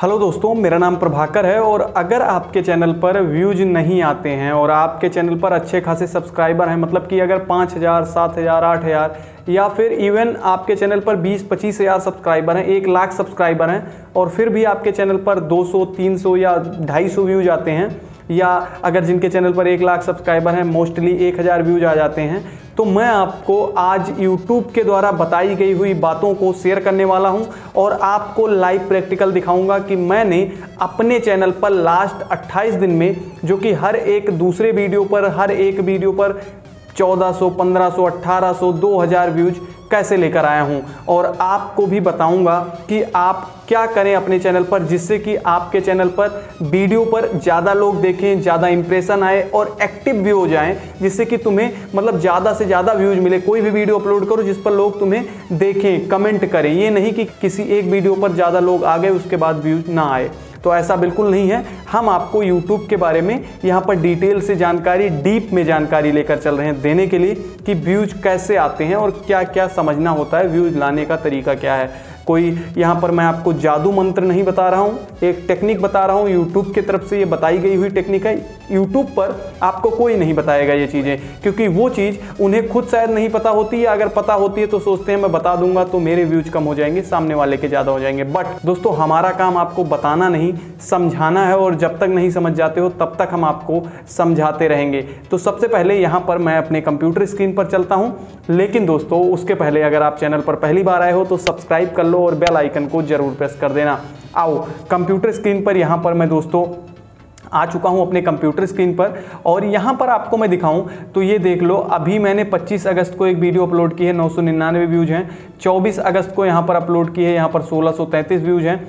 Hello दोस्तों, मेरा नाम प्रभाकर है और अगर आपके चैनल पर व्यूज नहीं आते हैं और आपके चैनल पर अच्छे खासे सब्सक्राइबर हैं, मतलब कि अगर 5,000, 7,000, 8,000 या फिर इवन आपके चैनल पर 20-25 हज़ार सब्सक्राइबर हैं, 1 लाख सब्सक्राइबर हैं और फिर भी आपके चैनल पर 200, 300 या 250 व्यूज आते हैं, या अगर जिनके चैनल पर 1 लाख सब्सक्राइबर हैं मोस्टली 1,000 व्यूज आ जाते हैं, तो मैं आपको आज YouTube के द्वारा बताई गई हुई बातों को शेयर करने वाला हूं और आपको लाइव प्रैक्टिकल दिखाऊंगा कि मैंने अपने चैनल पर लास्ट 28 दिन में, जो कि हर एक दूसरे वीडियो पर, हर एक वीडियो पर 1400, 1500, 1800, 2000 व्यूज कैसे लेकर आया हूं और आपको भी बताऊंगा कि आप क्या करें अपने चैनल पर जिससे कि आपके चैनल पर वीडियो पर ज़्यादा लोग देखें, ज़्यादा इंप्रेशन आए और एक्टिव भी हो जाएं, जिससे कि तुम्हें मतलब ज़्यादा से ज़्यादा व्यूज मिले। कोई भी वीडियो अपलोड करो जिस पर लोग तुम्हें देखें, कमेंट करें, ये नहीं कि किसी एक वीडियो पर ज़्यादा लोग आ गए उसके बाद व्यूज ना आए। तो ऐसा बिल्कुल नहीं है। हम आपको YouTube के बारे में यहाँ पर डिटेल से जानकारी, डीप में जानकारी लेकर चल रहे हैं देने के लिए कि व्यूज कैसे आते हैं और क्या क्या समझना होता है, व्यूज लाने का तरीका क्या है। कोई यहाँ पर मैं आपको जादू मंत्र नहीं बता रहा हूँ, एक टेक्निक बता रहा हूँ, YouTube की तरफ से ये बताई गई हुई टेक्निक है। YouTube पर आपको कोई नहीं बताएगा ये चीज़ें, क्योंकि वो चीज़ उन्हें खुद शायद नहीं पता होती है। अगर पता होती है तो सोचते हैं मैं बता दूंगा तो मेरे व्यूज कम हो जाएंगे, सामने वाले के ज़्यादा हो जाएंगे। बट दोस्तों, हमारा काम आपको बताना नहीं, समझाना है और जब तक नहीं समझ जाते हो तब तक हम आपको समझाते रहेंगे। तो सबसे पहले यहाँ पर मैं अपने कंप्यूटर स्क्रीन पर चलता हूँ, लेकिन दोस्तों उसके पहले अगर आप चैनल पर पहली बार आए हो तो सब्सक्राइब कर लो और बेल आइकन को जरूर प्रेस कर देना। आओ कंप्यूटर स्क्रीन पर, यहाँ पर मैं दोस्तों आ चुका हूं अपने कंप्यूटर स्क्रीन पर और यहां पर आपको मैं दिखाऊं तो ये देख लो, अभी मैंने 25 अगस्त को एक वीडियो अपलोड की है, 999 व्यूज हैं। 24 अगस्त को यहां पर अपलोड की है, यहां पर 1633 व्यूज हैं।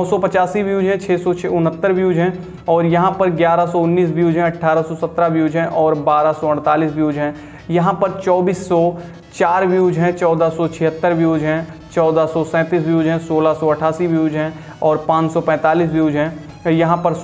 985 व्यूज हैं, 669 व्यूज हैं और यहां पर 1119 व्यूज हैं, 1817 व्यूज हैं और 1248 व्यूज हैं। यहाँ पर 2404 व्यूज हैं, 1476 व्यूज हैं, 1437 व्यूज हैं, 1688 व्यूज हैं और 545 व्यूज हैं। यहाँ पर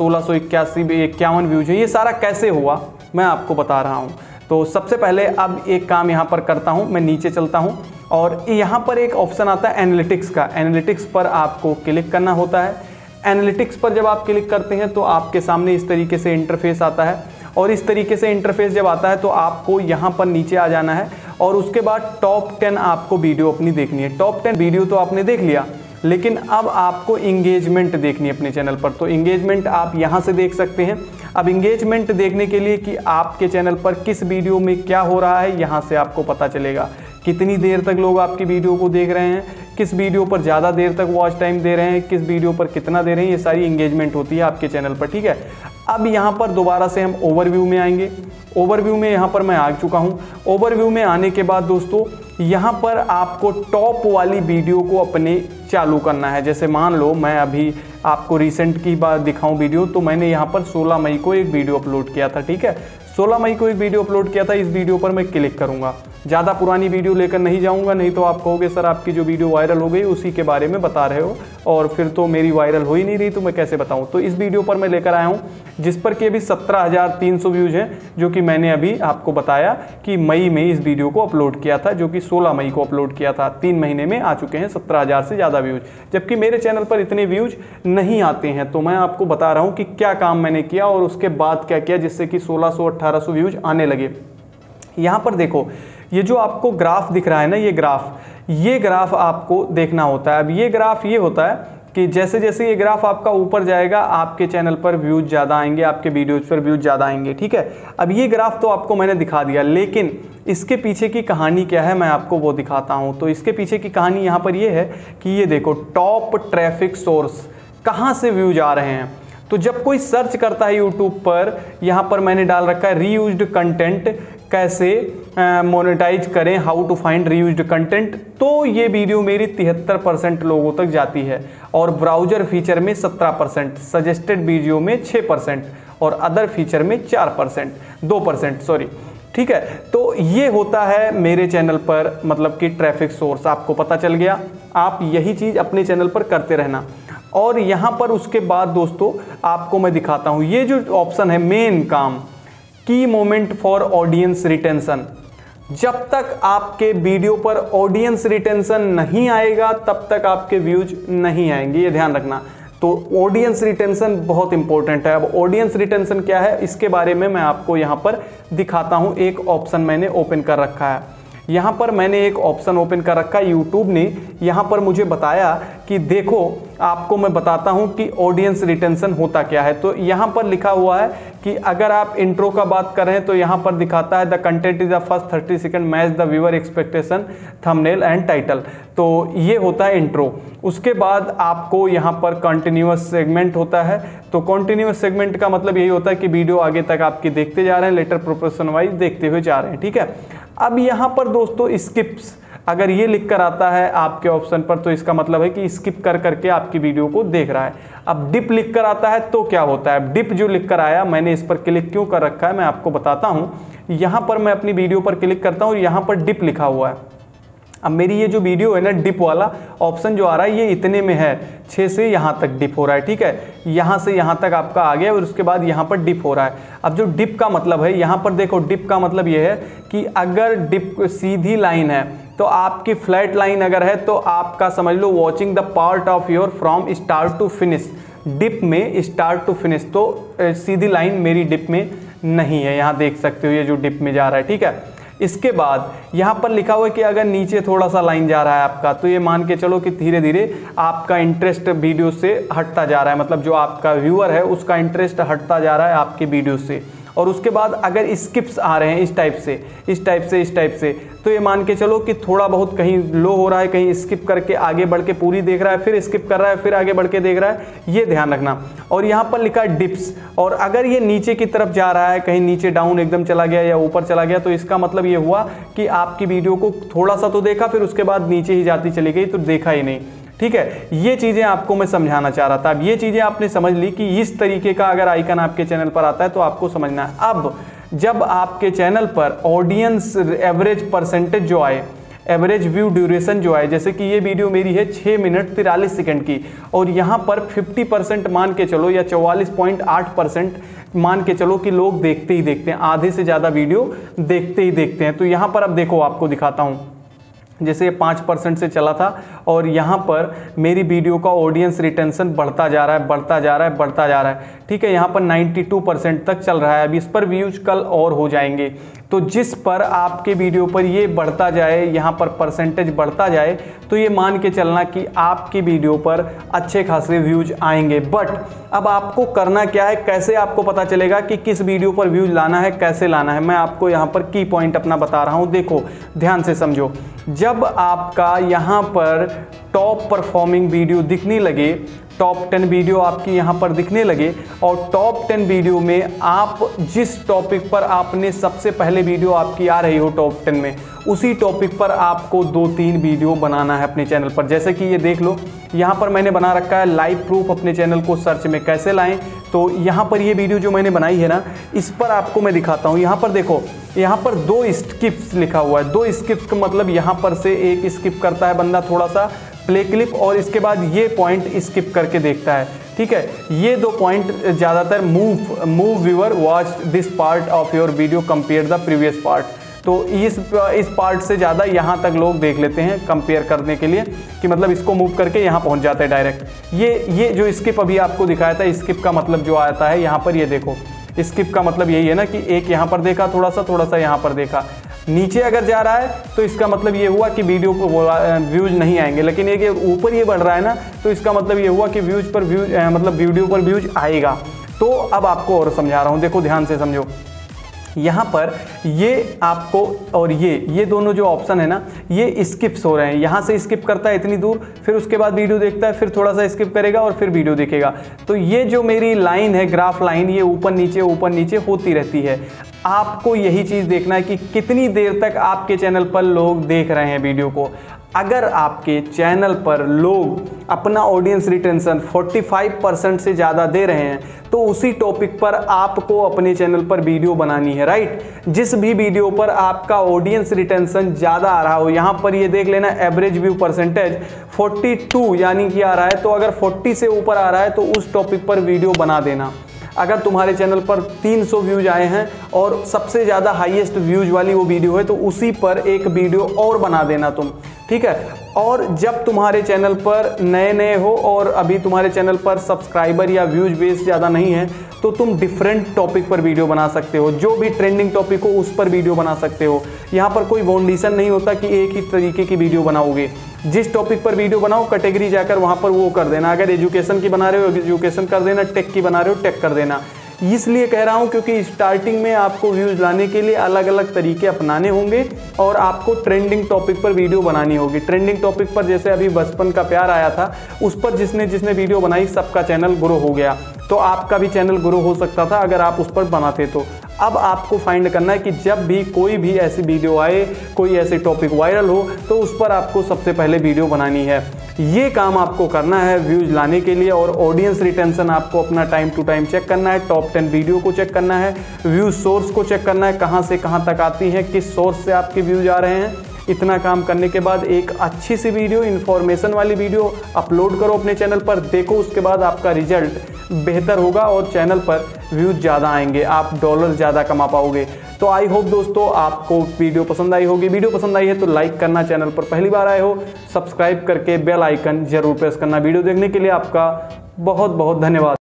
1681 व्यूज हैं। ये सारा कैसे हुआ मैं आपको बता रहा हूँ। तो सबसे पहले अब एक काम यहाँ पर करता हूँ, मैं नीचे चलता हूँ और यहाँ पर एक ऑप्शन आता है एनालिटिक्स का। एनालिटिक्स पर आपको क्लिक करना होता है। एनालिटिक्स पर जब आप क्लिक करते हैं तो आपके सामने इस तरीके से इंटरफेस आता है और इस तरीके से इंटरफेस जब आता है तो आपको यहाँ पर नीचे आ जाना है और उसके बाद टॉप 10 आपको वीडियो अपनी देखनी है। टॉप 10 वीडियो तो आपने देख लिया, लेकिन अब आपको इंगेजमेंट देखनी है अपने चैनल पर। तो इंगेजमेंट आप यहाँ से देख सकते हैं। अब इंगेजमेंट देखने के लिए कि आपके चैनल पर किस वीडियो में क्या हो रहा है, यहाँ से आपको पता चलेगा। कितनी देर तक लोग आपकी वीडियो को देख रहे हैं, किस वीडियो पर ज़्यादा देर तक वॉच टाइम दे रहे हैं, किस वीडियो पर कितना दे रहे हैं, ये सारी इंगेजमेंट होती है आपके चैनल पर। ठीक है, अब यहाँ पर दोबारा से हम ओवरव्यू में आएंगे। ओवरव्यू में यहाँ पर मैं आ चुका हूँ। ओवरव्यू में आने के बाद दोस्तों यहाँ पर आपको टॉप वाली वीडियो को अपने चालू करना है। जैसे मान लो मैं अभी आपको रिसेंट की बात दिखाऊं वीडियो, तो मैंने यहाँ पर 16 मई को एक वीडियो अपलोड किया था। ठीक है, 16 मई को एक वीडियो अपलोड किया था। इस वीडियो पर मैं क्लिक करूँगा। ज़्यादा पुरानी वीडियो लेकर नहीं जाऊँगा, नहीं तो आप कहोगे सर आपकी जो वीडियो वायरल हो गई उसी के बारे में बता रहे हो और फिर तो मेरी वायरल हो ही नहीं रही, तो मैं कैसे बताऊँ। तो इस वीडियो पर मैं लेकर आया हूँ जिस पर कि अभी 17,300 व्यूज़ हैं, जो कि मैंने अभी आपको बताया कि मई में इस वीडियो को अपलोड किया था, जो कि 16 मई को अपलोड किया था। 3 महीने में आ चुके हैं 17,000 से ज़्यादा व्यूज़, जबकि मेरे चैनल पर इतने व्यूज़ नहीं आते हैं। तो मैं आपको बता रहा हूँ कि क्या काम मैंने किया और उसके बाद क्या किया जिससे कि 1600-1800 व्यूज़ आने लगे। यहाँ पर देखो, ये जो आपको ग्राफ दिख रहा है ना, ये ग्राफ आपको देखना होता है। अब ये ग्राफ ये होता है कि जैसे जैसे ये ग्राफ आपका ऊपर जाएगा आपके चैनल पर व्यूज ज़्यादा आएंगे, आपके वीडियोज पर व्यूज ज़्यादा आएंगे। ठीक है, अब ये ग्राफ तो आपको मैंने दिखा दिया, लेकिन इसके पीछे की कहानी क्या है मैं आपको वो दिखाता हूँ। तो इसके पीछे की कहानी यहाँ पर ये है कि ये देखो, टॉप ट्रैफिक सोर्स कहाँ से व्यूज आ रहे हैं। तो जब कोई सर्च करता है यूट्यूब पर, यहाँ पर मैंने डाल रखा है रीयूज्ड कंटेंट कैसे मोनेटाइज करें, how to find reused content, तो ये वीडियो मेरी 73% लोगों तक जाती है और ब्राउज़र फीचर में 17%, सजेस्टेड वीडियो में 6% और अदर फीचर में 2% सॉरी। ठीक है, तो ये होता है मेरे चैनल पर, मतलब कि ट्रैफिक सोर्स। आपको पता चल गया, आप यही चीज़ अपने चैनल पर करते रहना। और यहाँ पर उसके बाद दोस्तों आपको मैं दिखाता हूँ ये जो ऑप्शन है, मेन काम, की मोमेंट फॉर ऑडियंस रिटेंशन। जब तक आपके वीडियो पर ऑडियंस रिटेंशन नहीं आएगा तब तक आपके व्यूज नहीं आएंगे, ये ध्यान रखना। तो ऑडियंस रिटेंशन बहुत इंपॉर्टेंट है। अब ऑडियंस रिटेंशन क्या है इसके बारे में मैं आपको यहाँ पर दिखाता हूँ। एक ऑप्शन मैंने ओपन कर रखा है, यहाँ पर मैंने एक ऑप्शन ओपन कर रखा है। यूट्यूब ने यहाँ पर मुझे बताया कि देखो आपको मैं बताता हूँ कि ऑडियंस रिटेंशन होता क्या है। तो यहाँ पर लिखा हुआ है कि अगर आप इंट्रो का बात करें तो यहाँ पर दिखाता है the content is the first 30 second match the viewer expectation thumbnail and title. तो ये होता है इंट्रो। उसके बाद आपको यहाँ पर कंटिन्यूअस सेगमेंट होता है। तो कंटिन्यूअस सेगमेंट का मतलब यही होता है कि वीडियो आगे तक आपकी देखते जा रहे हैं, लेटर प्रोपोर्शन वाइज देखते हुए जा रहे हैं, ठीक है। अब यहाँ पर दोस्तों स्किप्स अगर ये लिख कर आता है आपके ऑप्शन पर तो इसका मतलब है कि स्किप कर करके आपकी वीडियो को देख रहा है। अब डिप लिख कर आता है तो क्या होता है, डिप जो लिख कर आया मैंने इस पर क्लिक क्यों कर रखा है मैं आपको बताता हूँ। यहाँ पर मैं अपनी वीडियो पर क्लिक करता हूँ और यहाँ पर डिप लिखा हुआ है। अब मेरी ये जो वीडियो है ना, डिप वाला ऑप्शन जो आ रहा है ये इतने में है, 6 से यहाँ तक डिप हो रहा है, ठीक है। यहाँ से यहाँ तक आपका आ गया और उसके बाद यहाँ पर डिप हो रहा है। अब जो डिप का मतलब है यहाँ पर देखो, डिप का मतलब ये है कि अगर डिप सीधी लाइन है तो आपकी फ्लैट लाइन अगर है तो आपका समझ लो watching the part of your from start to finish. Dip में स्टार्ट टू फिनिश, तो सीधी लाइन मेरी डिप में नहीं है, यहाँ देख सकते हो ये जो डिप में जा रहा है, ठीक है। इसके बाद यहाँ पर लिखा हुआ है कि अगर नीचे थोड़ा सा लाइन जा रहा है आपका तो ये मान के चलो कि धीरे धीरे आपका इंटरेस्ट वीडियो से हटता जा रहा है, मतलब जो आपका व्यूअर है उसका इंटरेस्ट हटता जा रहा है आपके वीडियो से। और उसके बाद अगर स्किप्स आ रहे हैं इस टाइप से इस टाइप से इस टाइप से, तो ये मान के चलो कि थोड़ा बहुत कहीं लो हो रहा है, कहीं स्किप करके आगे बढ़ के पूरी देख रहा है, फिर स्किप कर रहा है, फिर आगे बढ़ के देख रहा है, ये ध्यान रखना। और यहाँ पर लिखा है डिप्स, और अगर ये नीचे की तरफ जा रहा है, कहीं नीचे डाउन एकदम चला गया या ऊपर चला गया, तो इसका मतलब ये हुआ कि आपकी वीडियो को थोड़ा सा तो देखा, फिर उसके बाद नीचे ही जाती चली गई, तो देखा ही नहीं, ठीक है। ये चीज़ें आपको मैं समझाना चाह रहा था। अब ये चीज़ें आपने समझ ली कि इस तरीके का अगर आइकन आपके चैनल पर आता है तो आपको समझना है। अब जब आपके चैनल पर ऑडियंस एवरेज परसेंटेज जो आए, एवरेज व्यू ड्यूरेशन जो आए, जैसे कि ये वीडियो मेरी है 6 मिनट 43 सेकंड की और यहाँ पर 50% मान के चलो या 44.8% मान के चलो कि लोग देखते ही देखते हैं, आधे से ज़्यादा वीडियो देखते ही देखते हैं। तो यहाँ पर अब देखो आपको दिखाता हूँ, जैसे ये 5% से चला था और यहाँ पर मेरी वीडियो का ऑडियंस रिटेंशन बढ़ता जा रहा है, बढ़ता जा रहा है, बढ़ता जा रहा है, ठीक है। यहाँ पर 92% तक चल रहा है। अब इस पर व्यूज कल और हो जाएंगे, तो जिस पर आपके वीडियो पर ये बढ़ता जाए, यहाँ पर परसेंटेज बढ़ता जाए, तो ये मान के चलना कि आपकी वीडियो पर अच्छे खासे व्यूज आएंगे। बट अब आपको करना क्या है, कैसे आपको पता चलेगा कि किस वीडियो पर व्यूज लाना है, कैसे लाना है, मैं आपको यहाँ पर की पॉइंट अपना बता रहा हूँ। देखो ध्यान से समझो, जब आपका यहाँ पर टॉप परफॉर्मिंग वीडियो दिखने लगे, टॉप 10 वीडियो आपकी यहाँ पर दिखने लगे और टॉप 10 वीडियो में आप जिस टॉपिक पर आपने सबसे पहले वीडियो आपकी आ रही हो टॉप 10 में, उसी टॉपिक पर आपको 2-3 वीडियो बनाना है अपने चैनल पर। जैसे कि ये देख लो, यहाँ पर मैंने बना रखा है लाइव प्रूफ अपने चैनल को सर्च में कैसे लाएं। तो यहाँ पर ये वीडियो जो मैंने बनाई है ना, इस पर आपको मैं दिखाता हूँ। यहाँ पर देखो, यहाँ पर 2 स्किप्स लिखा हुआ है। 2 स्किप्स का मतलब यहाँ पर से एक स्किप करता है बंदा थोड़ा सा प्ले क्लिप और इसके बाद ये पॉइंट स्किप करके देखता है, ठीक है। ये 2 पॉइंट ज़्यादातर move viewer watch this part of your video compare the previous part, तो इस पार्ट से ज़्यादा यहाँ तक लोग देख लेते हैं कंपेयर करने के लिए, कि मतलब इसको मूव करके यहाँ पहुँच जाता है डायरेक्ट। ये जो स्किप अभी आपको दिखाया था, स्किप का मतलब जो आता है यहाँ पर, ये देखो स्किप का मतलब यही है ना कि एक यहाँ पर देखा थोड़ा सा यहाँ पर देखा, नीचे अगर जा रहा है तो इसका मतलब ये हुआ कि वीडियो को व्यूज नहीं आएंगे, लेकिन एक ऊपर ये बढ़ रहा है ना, तो इसका मतलब ये हुआ कि व्यूज पर व्यूज मतलब वीडियो पर व्यूज आएगा। तो अब आपको और समझा रहा हूँ, देखो ध्यान से समझो। यहाँ पर ये आपको और ये दोनों जो ऑप्शन है ना, ये स्किप्स हो रहे हैं। यहाँ से स्किप करता है इतनी दूर, फिर उसके बाद वीडियो देखता है, फिर थोड़ा सा स्किप करेगा और फिर वीडियो देखेगा। तो ये जो मेरी लाइन है, ग्राफ लाइन, ये ऊपर नीचे होती रहती है। आपको यही चीज़ देखना है कि कितनी देर तक आपके चैनल पर लोग देख रहे हैं वीडियो को। अगर आपके चैनल पर लोग अपना ऑडियंस रिटेंशन 45% से ज़्यादा दे रहे हैं, तो उसी टॉपिक पर आपको अपने चैनल पर वीडियो बनानी है, राइट। जिस भी वीडियो पर आपका ऑडियंस रिटेंशन ज़्यादा आ रहा हो, यहाँ पर ये देख लेना एवरेज व्यू परसेंटेज 42 यानी कि आ रहा है, तो अगर 40 से ऊपर आ रहा है तो उस टॉपिक पर वीडियो बना देना। अगर तुम्हारे चैनल पर 300 व्यूज आए हैं और सबसे ज़्यादा हाईएस्ट व्यूज वाली वो वीडियो है, तो उसी पर एक वीडियो और बना देना तुम। ठीक है। और जब तुम्हारे चैनल पर नए हो और अभी तुम्हारे चैनल पर सब्सक्राइबर या व्यूज बेस ज़्यादा नहीं है, तो तुम डिफरेंट टॉपिक पर वीडियो बना सकते हो, जो भी ट्रेंडिंग टॉपिक हो उस पर वीडियो बना सकते हो। यहाँ पर कोई बाउंडेशन नहीं होता कि एक ही तरीके की वीडियो बनाओगे। जिस टॉपिक पर वीडियो बनाओ कैटेगरी जाकर वहाँ पर वो कर देना। अगर एजुकेशन की बना रहे हो एजुकेशन कर देना, टेक की बना रहे हो टेक कर देना। इसलिए कह रहा हूँ क्योंकि स्टार्टिंग में आपको व्यूज़ लाने के लिए अलग अलग तरीके अपनाने होंगे और आपको ट्रेंडिंग टॉपिक पर वीडियो बनानी होगी। ट्रेंडिंग टॉपिक पर जैसे अभी बचपन का प्यार आया था, उस पर जिसने जिसने वीडियो बनाई सबका चैनल ग्रो हो गया, तो आपका भी चैनल ग्रो हो सकता था अगर आप उस पर बनाते तो। अब आपको फाइंड करना है कि जब भी कोई भी ऐसी वीडियो आए, कोई ऐसे टॉपिक वायरल हो, तो उस पर आपको सबसे पहले वीडियो बनानी है। ये काम आपको करना है व्यूज़ लाने के लिए। और ऑडियंस रिटेंशन आपको अपना टाइम टू टाइम चेक करना है, टॉप 10 वीडियो को चेक करना है, व्यूज़ सोर्स को चेक करना है, कहाँ से कहाँ तक आती हैं, किस सोर्स से आपके व्यूज़ आ रहे हैं। इतना काम करने के बाद एक अच्छी सी वीडियो, इन्फॉर्मेशन वाली वीडियो अपलोड करो अपने चैनल पर, देखो उसके बाद आपका रिजल्ट बेहतर होगा और चैनल पर व्यूज़ ज़्यादा आएंगे, आप डॉलर ज़्यादा कमा पाओगे। तो आई होप दोस्तों आपको वीडियो पसंद आई होगी। वीडियो पसंद आई है तो लाइक करना, चैनल पर पहली बार आए हो सब्सक्राइब करके बेल आइकन जरूर प्रेस करना। वीडियो देखने के लिए आपका बहुत बहुत धन्यवाद।